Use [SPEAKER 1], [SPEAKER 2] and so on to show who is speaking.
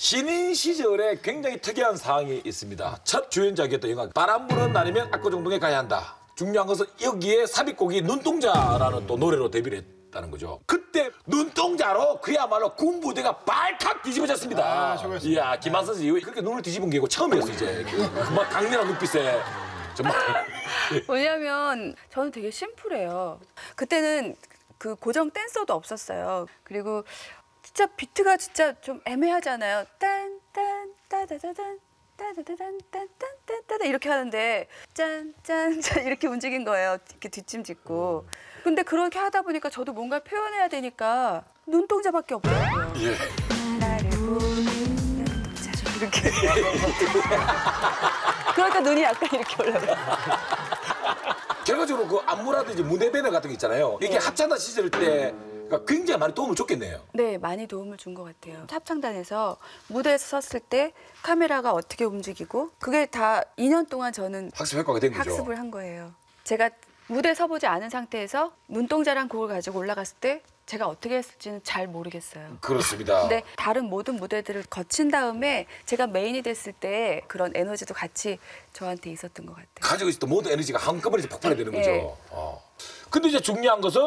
[SPEAKER 1] 신인 시절에 굉장히 특이한 상황이 있습니다. 첫 주연작이었던 영화 바람 부는 날이면 압구정동에 가야 한다. 중요한 것은 여기에 삽입곡이 눈동자라는 또 노래로 데뷔를 했다는 거죠. 그때 눈동자로 그야말로 군부대가 발칵 뒤집어졌습니다. 이야, 김한선 씨 그렇게 눈을 뒤집은 게 이거 처음이었어 이제. 막 강렬한 눈빛에 정말.
[SPEAKER 2] 왜냐면 저는 되게 심플해요. 그때는 그 고정 댄서도 없었어요. 그리고 진짜 비트가 진짜 좀 애매하잖아요. 딴딴 따다다단 따다다단 딴딴딴따다 이렇게 하는데 짠짠짠 이렇게 움직인 거예요. 이렇게 뒷짐 짓고. 근데 그렇게 하다 보니까 저도 뭔가 표현해야 되니까 눈동자밖에 없더라고요.
[SPEAKER 1] 예.
[SPEAKER 2] 나를 보는 눈동자 이렇게. 그러니까 눈이 약간 이렇게 올라가요.
[SPEAKER 1] 결과적으로 그 안무라든지 무대 배너 같은 게 있잖아요. 이게 합창단 시절 때 굉장히 많이 도움을 줬겠네요.
[SPEAKER 2] 네, 많이 도움을 준 것 같아요. 합창단에서 무대에서 섰을 때 카메라가 어떻게 움직이고 그게 다 2년 동안 저는
[SPEAKER 1] 학습 효과가 된 거죠.
[SPEAKER 2] 학습을 한 거예요. 제가 무대에 서보지 않은 상태에서 눈동자랑 곡을 가지고 올라갔을 때 제가 어떻게 했을지는 잘 모르겠어요.
[SPEAKER 1] 그렇습니다.
[SPEAKER 2] 근데 다른 모든 무대들을 거친 다음에 제가 메인이 됐을 때 그런 에너지도 같이 저한테 있었던 것 같아요.
[SPEAKER 1] 가지고 있었던 모든 에너지가 한꺼번에 이제 폭발이 되는
[SPEAKER 2] 네.
[SPEAKER 1] 거죠. 근데 이제 중요한 것은